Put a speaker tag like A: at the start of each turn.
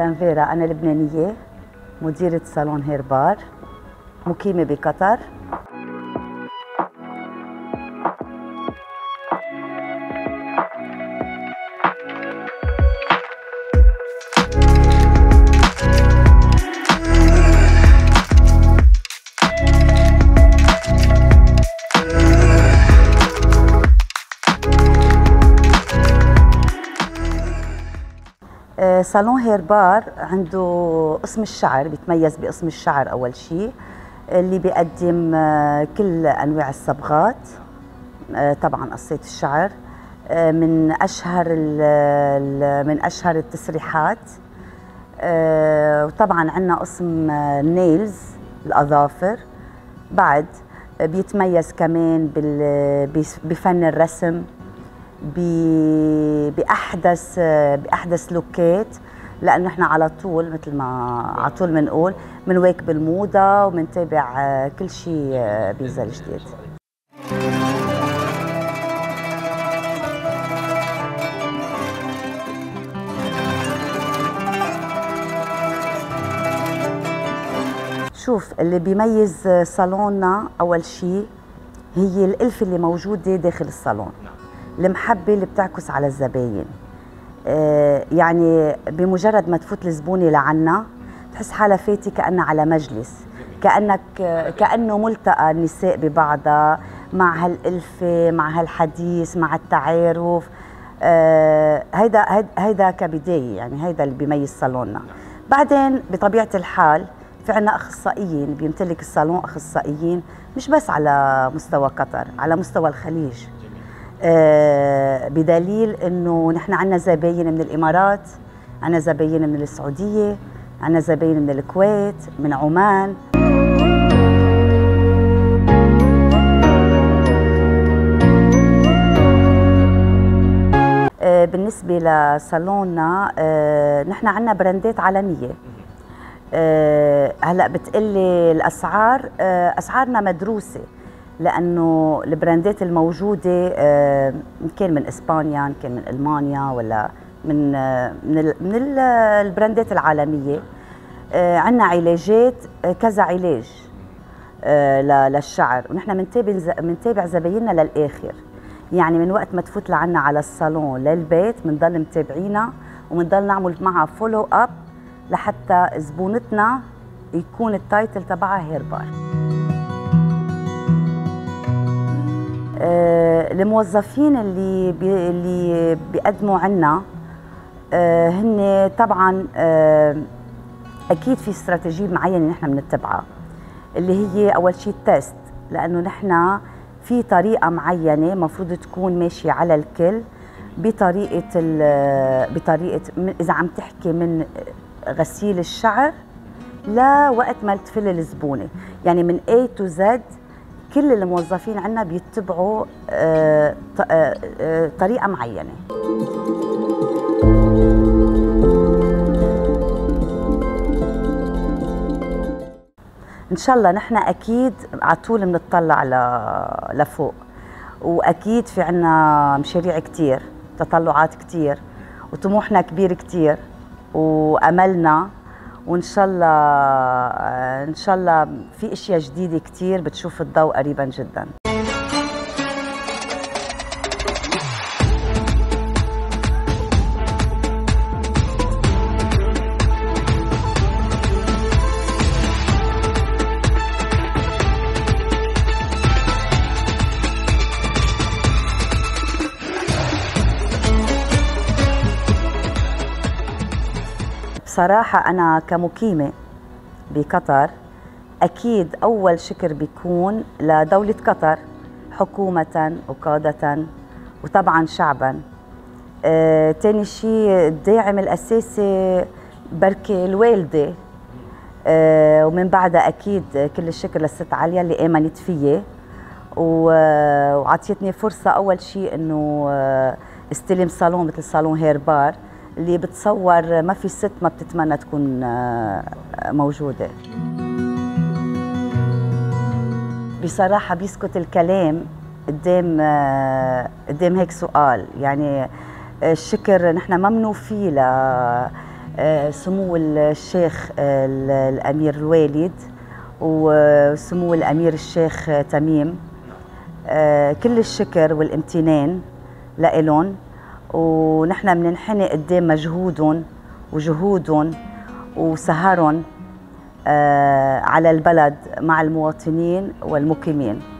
A: أنفيرا، أنا لبنانية، مديرة صالون هيربار، مقيمة بقطر. صالون هيربار عنده قسم الشعر، بيتميز بقسم الشعر أول شيء، اللي بيقدم كل أنواع الصبغات، طبعا قصة الشعر من أشهر التسريحات. وطبعا عندنا قسم نيلز، الأظافر. بعد بيتميز كمان بفن الرسم، بأحدث لوكات، لأنه احنا على طول مثل ما على طول بنقول بنواكب الموضة وبنتابع كل شيء بينزل جديد. شوف، اللي بيميز صالوننا أول شيء هي الألفة اللي موجودة داخل الصالون، المحبة اللي بتعكس على الزباين. يعني بمجرد ما تفوت الزبونة لعنا تحس حالها فاتي كأنها على مجلس، كأنه ملتقى النساء ببعضها، مع هالألفة، مع هالحديث، مع التعارف. هيدا كبداية، يعني هيدا اللي بيميز صالوننا. بعدين بطبيعة الحال في عنا أخصائيين، بيمتلك الصالون أخصائيين مش بس على مستوى قطر، على مستوى الخليج. بدليل انه نحن عندنا زباين من الامارات، عندنا زباين من السعوديه، عندنا زباين من الكويت، من عمان. بالنسبه لصالوننا نحن عندنا براندات عالميه. هلا بتقلي الاسعار، اسعارنا مدروسه، لأنه البراندات الموجودة إن كان من إسبانيا، إن كان من ألمانيا، ولا من البراندات العالمية. عندنا علاجات، كذا علاج للشعر، ونحن منتابع زبايننا للآخر. يعني من وقت ما تفوت لعنا على الصالون للبيت بنضل متابعينا، وبنضل نعمل معها فولو أب لحتى زبونتنا يكون التايتل تبعها هيربار. الموظفين اللي بيقدموا عنا هن طبعا اكيد في استراتيجيه معينه نحن بنتبعها، اللي هي اول شيء التست، لانه نحن في طريقه معينه مفروض تكون ماشيه على الكل، بطريقه اذا عم تحكي من غسيل الشعر لوقت ما تفل الزبونه، يعني من A to Z كل الموظفين عندنا بيتبعوا طريقة معينة. إن شاء الله نحن أكيد على طول بنطلع لفوق، وأكيد في عنا مشاريع كتير، تطلعات كتير، وطموحنا كبير كتير، وأملنا، وإن شاء الله في أشياء جديدة كتير بتشوف الضوء قريبا جدا. بصراحة أنا كمقيمة بقطر أكيد أول شكر بيكون لدولة قطر حكومة وقادة وطبعا شعبا. تاني شيء الداعم الأساسي بركي الوالدة، ومن بعدها أكيد كل الشكر للست عليا اللي آمنت فيي وعطيتني فرصة أول شيء إنه استلم صالون مثل صالون هيربار، اللي بتصور ما في ست ما بتتمنى تكون موجودة. بصراحة بيسكت الكلام قدام هيك سؤال. يعني الشكر نحن ما منوفيه سمو الشيخ الأمير الوالد وسمو الأمير الشيخ تميم، كل الشكر والامتنان لإلهم، ونحن بننحني قدام مجهودهم وجهودهم وسهرهم على البلد مع المواطنين والمقيمين.